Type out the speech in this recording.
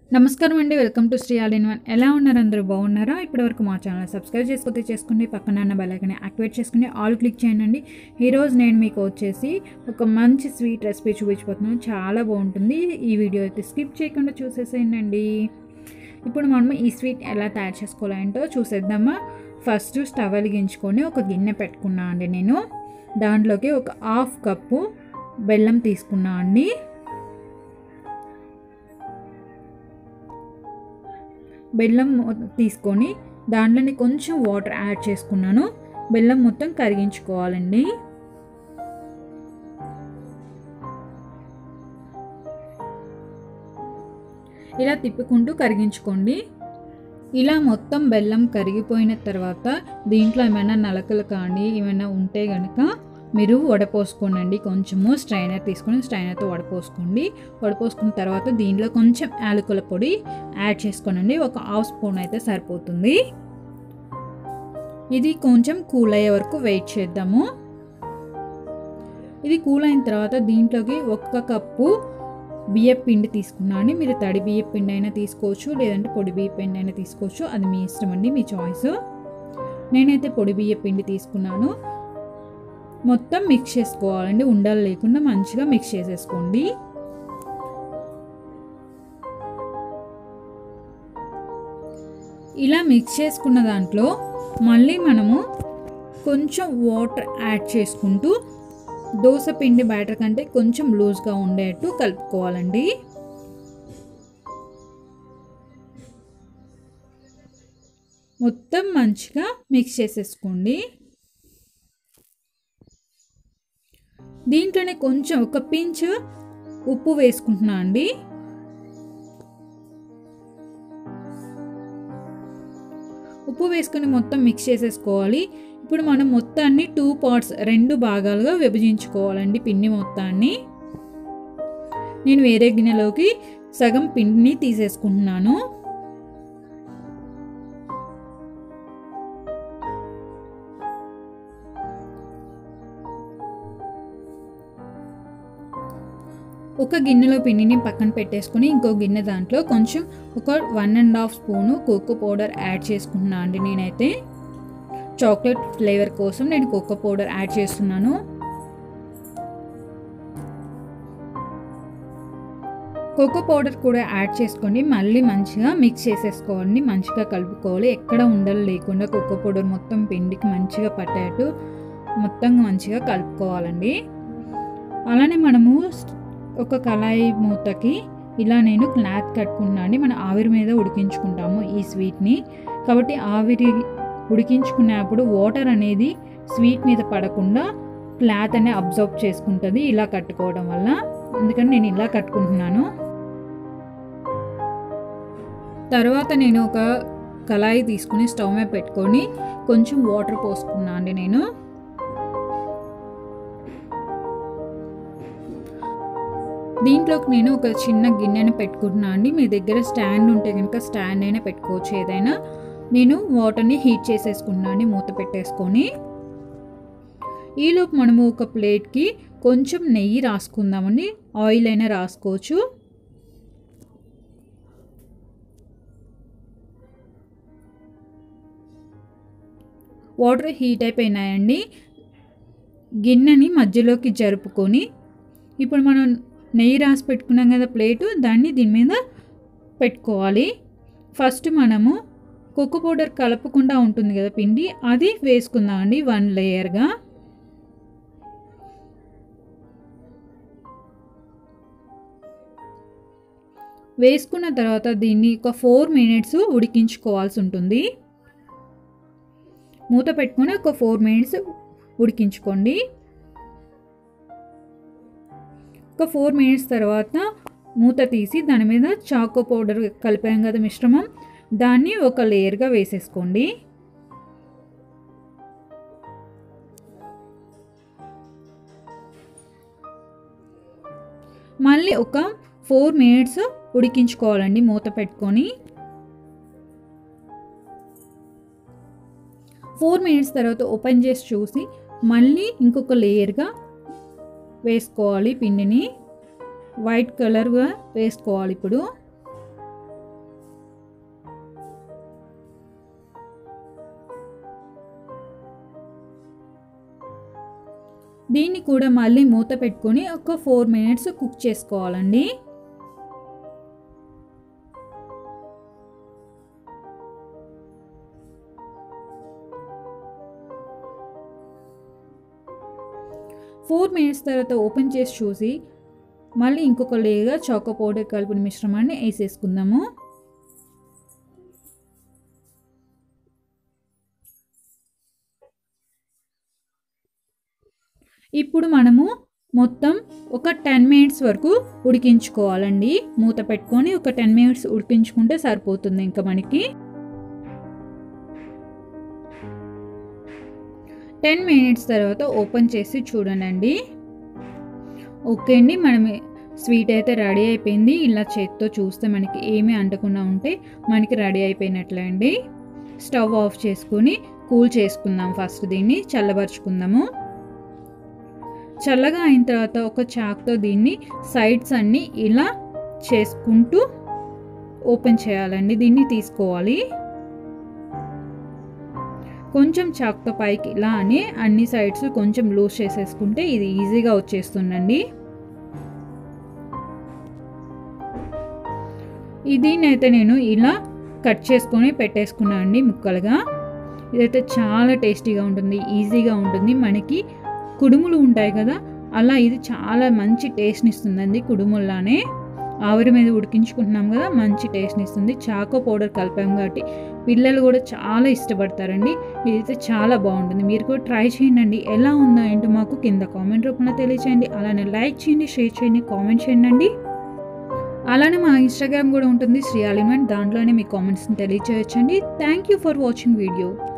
నమస్కారం అండి. Welcome to Sri all in one. ఎలా ఉన్నారు? అందరూ బాగున్నారా? ఇప్పటివరకు మా ఛానల్ సబ్స్క్రైబ్ చేసుకోతే చేసుకోండి, పక్కన ఉన్న బెల్ ఐకాన్ యాక్టివేట్ చేసుకుని ఆల్ క్లిక్ చేయండి. ఈరోజు నేను మీకు వచ్చేసి ఒక మంచి స్వీట్ రెసిపీ చూపించబోతున్నాను. చాలా బాగుంటుంది. ఈ వీడియో అయితే స్కిప్ చేయకుండా చూసేసేయండి. ఇప్పుడు మనం ఈ స్వీట్ ఎలా తయారు చేసుకోవాలంటో చూసేద్దామా. ఫస్ట్ స్టవ్ వెలిగించుకొని ఒక గిన్నె పెట్టుకున్నా అండి. నేను దాంట్లోకి ఒక హాఫ్ కప్పు బెల్లం తీసుకున్నా అండి. బెల్లం తీసుకొని దాంట్లోని కొంచెం వాటర్ యాడ్ చేసుకున్నాను. బెల్లం మొత్తం కరిగించుకోవాలండి. ఇలా తిప్పుకుంటూ కరిగించుకోండి. ఇలా మొత్తం బెల్లం కరిగిపోయిన తర్వాత దీంట్లో ఏమైనా నలకలు కానీ ఏమైనా ఉంటే కనుక మీరు వడపోసుకోండి. కొంచెము స్ట్రైనర్ తీసుకొని స్ట్రైనర్తో వడపోసుకోండి. వడపోసుకున్న తర్వాత దీంట్లో కొంచెం యాలకుల పొడి యాడ్ చేసుకోనండి. ఒక హాఫ్ స్పూన్ అయితే సరిపోతుంది. ఇది కొంచెం కూల్ అయ్యే వరకు వెయిట్ చేద్దాము. ఇది కూల్ అయిన తర్వాత దీంట్లోకి 1 కప్పు బియ్యం పిండి తీసుకున్నాను. మీరు తడి బియ్యం పిండి అయినా తీసుకోవచ్చు, లేదంటే పొడి బియ్యం పిండి అయినా తీసుకోవచ్చు. అది మీ ఇష్టం అండి, మీ చాయిస్. నేనైతే పొడి బియ్యం పిండి తీసుకున్నాను. మొత్తం మిక్స్ చేసుకోవాలండి. ఉండలు లేకుండా మంచిగా మిక్స్ చేసేసుకోండి. ఇలా మిక్స్ చేసుకున్న దాంట్లో మళ్ళీ మనము కొంచెం వాటర్ యాడ్ చేసుకుంటూ దోశ పిండి బ్యాటర్ కంటే కొంచెం లూజ్గా ఉండేట్టు కలుపుకోవాలండి. మొత్తం మంచిగా మిక్స్ చేసేసుకోండి. దీంట్లోనే కొంచెం ఒక పించ్ ఉప్పు వేసుకుంటున్నా అండి. ఉప్పు వేసుకొని మొత్తం మిక్స్ చేసేసుకోవాలి. ఇప్పుడు మనం మొత్తాన్ని 2 పార్ట్స్ 2 భాగాలుగా విభజించుకోవాలండి. పిండి మొత్తాన్ని నేను వేరే గిన్నెలోకి సగం పిండిని తీసేసుకుంటున్నాను. ఒక గిన్నెలో పిండిని పక్కన పెట్టేసుకొని ఇంకో గిన్నె దాంట్లో కొంచెం ఒక 1.5 స్పూను కోకో పౌడర్ యాడ్ చేసుకుంటున్నాను అండి. నేనైతే చాక్లెట్ ఫ్లేవర్ కోసం నేను కోకో పౌడర్ యాడ్ చేస్తున్నాను. కోకో పౌడర్ కూడా యాడ్ చేసుకొని మళ్ళీ మంచిగా మిక్స్ చేసేసుకోవాలి. మంచిగా కలుపుకోవాలి. ఎక్కడ ఉండలు లేకుండా కోకో పౌడర్ మొత్తం పిండికి మంచిగా పట్టేట్టు మొత్తం మంచిగా కలుపుకోవాలండి. అలానే మనము ఒక కళాయి మూతకి ఇలా నేను క్లాత్ కట్టుకున్నాను. మనం ఆవిరి మీద ఉడికించుకుంటాము ఈ స్వీట్ని. కాబట్టి ఆవిరి ఉడికించుకున్నప్పుడు వాటర్ అనేది స్వీట్ మీద పడకుండా క్లాత్ అనేది అబ్జర్వ్ చేసుకుంటుంది ఇలా కట్టుకోవడం వల్ల. అందుకని నేను ఇలా కట్టుకుంటున్నాను. తర్వాత నేను ఒక కళాయి తీసుకుని స్టవ్ మీద పెట్టుకొని కొంచెం వాటర్ పోసుకున్నాను అండి. నేను దీంట్లోకి నేను ఒక చిన్న గిన్నెను పెట్టుకుంటున్నాను అండి. మీ దగ్గర స్టాండ్ ఉంటే కనుక స్టాండ్ అయినా పెట్టుకోవచ్చు, ఏదైనా. నేను వాటర్ని హీట్ చేసేసుకున్నాను మూత పెట్టేసుకొని. ఈలోపు మనము ఒక ప్లేట్కి కొంచెం నెయ్యి రాసుకుందామండి. ఆయిల్ అయినా రాసుకోవచ్చు. వాటర్ హీట్ అయిపోయినాయండి. గిన్నెని మధ్యలోకి జరుపుకొని ఇప్పుడు మనం నెయ్యి రాసి పెట్టుకున్నాం కదా ప్లేటు, దాన్ని దీని మీద పెట్టుకోవాలి. ఫస్ట్ మనము కోకో పౌడర్ కలపకుండా ఉంటుంది కదా పిండి, అది వేసుకుందామండి 1 లేయర్గా. వేసుకున్న తర్వాత దీన్ని ఒక 4 మినిట్స్ ఉడికించుకోవాల్సి ఉంటుంది. మూత పెట్టుకొని ఒక 4 మినిట్స్ ఉడికించుకోండి. ఒక 4 మినిట్స్ తర్వాత మూత తీసి దాని మీద చాకో పౌడర్ కలిపాం కదా మిశ్రమం, దాన్ని ఒక లేయర్గా వేసేసుకోండి. మళ్ళీ ఒక 4 మినిట్స్ ఉడికించుకోవాలండి మూత పెట్టుకొని. 4 మినిట్స్ తర్వాత ఓపెన్ చేసి చూసి మళ్ళీ ఇంకొక లేయర్గా వేసుకోవాలి పిండిని. వైట్ కలర్గా వేసుకోవాలి. ఇప్పుడు కూడా మళ్ళీ మూత పెట్టుకొని ఒక 4 మినిట్స్ కుక్ చేసుకోవాలండి. ఫోర్ మినిట్స్ తర్వాత ఓపెన్ చేసి చూసి మళ్ళీ ఇంకొక లేయర్గా చాకో పౌడర్ కలిపిన మిశ్రమాన్ని వేసేసుకుందాము. ఇప్పుడు మనము మొత్తం ఒక 10 మినిట్స్ వరకు ఉడికించుకోవాలండి. మూత పెట్టుకొని ఒక 10 మినిట్స్ ఉడికించుకుంటే సరిపోతుంది. ఇంకా మనకి 10 మినిట్స్ తర్వాత ఓపెన్ చేసి చూడండి. ఓకే అండి, మనం స్వీట్ అయితే రెడీ అయిపోయింది. ఇలా చేతితో చూస్తే మనకి ఏమీ అంటకుండా ఉంటే మనకి రెడీ అయిపోయినట్లే అండి. స్టవ్ ఆఫ్ చేసుకొని కూల్ చేసుకుందాం. ఫస్ట్ దీన్ని చల్లబరుచుకుందాము. చల్లగా అయిన తర్వాత ఒక చాక్తో దీన్ని సైడ్స్ అన్నీ ఇలా చేసుకుంటూ ఓపెన్ చేయాలండి. దీన్ని తీసుకోవాలి. కొంచెం చాక్తో పైకి ఇలా అని అన్ని సైడ్స్ కొంచెం లూజ్ చేసేసుకుంటే ఇది ఈజీగా వచ్చేస్తుందండి. దీన్నైతే నేను ఇలా కట్ చేసుకొని పెట్టేసుకున్నాను అండి ముక్కలుగా. ఇదైతే చాలా టేస్టీగా ఉంటుంది, ఈజీగా ఉంటుంది. మనకి కుడుములు ఉంటాయి కదా, అలా ఇది చాలా మంచి టేస్ట్ని ఇస్తుందండి. కుడుముల్లానే ఆవిరి మీద ఉడికించుకుంటున్నాం కదా, మంచి టేస్ట్ని ఇస్తుంది. చాకో పౌడర్ కలిపాం కాబట్టి పిల్లలు కూడా చాలా ఇష్టపడతారండి. ఇదైతే చాలా బాగుంటుంది. మీరు కూడా ట్రై చేయండి. ఎలా ఉందో ఏంటో మాకు కింద కామెంట్ రూపంలో తెలియచేయండి. అలానే లైక్ చేయండి, షేర్ చేయండి, కామెంట్ చేయండి. అలానే మా ఇన్స్టాగ్రామ్ కూడా ఉంటుంది, శ్రీ ఆల్ ఇన్ వన్. దాంట్లోనే మీ కామెంట్స్ని తెలియచేయచ్చండి. Thank you for watching video.